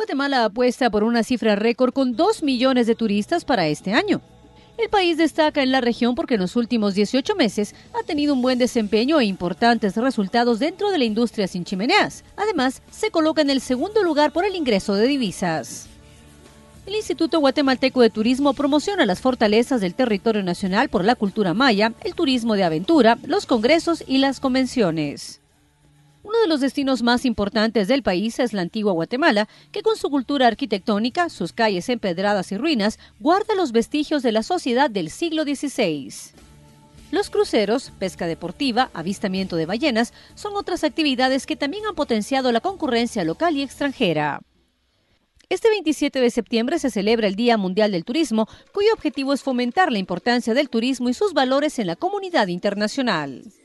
Guatemala apuesta por una cifra récord con 2 millones de turistas para este año. El país destaca en la región porque en los últimos 18 meses ha tenido un buen desempeño e importantes resultados dentro de la industria sin chimeneas. Además, se coloca en el segundo lugar por el ingreso de divisas. El Instituto Guatemalteco de Turismo promociona las fortalezas del territorio nacional por la cultura maya, el turismo de aventura, los congresos y las convenciones. Uno de los destinos más importantes del país es la antigua Guatemala, que con su cultura arquitectónica, sus calles empedradas y ruinas, guarda los vestigios de la sociedad del siglo XVI. Los cruceros, pesca deportiva, avistamiento de ballenas, son otras actividades que también han potenciado la concurrencia local y extranjera. Este 27 de septiembre se celebra el Día Mundial del Turismo, cuyo objetivo es fomentar la importancia del turismo y sus valores en la comunidad internacional.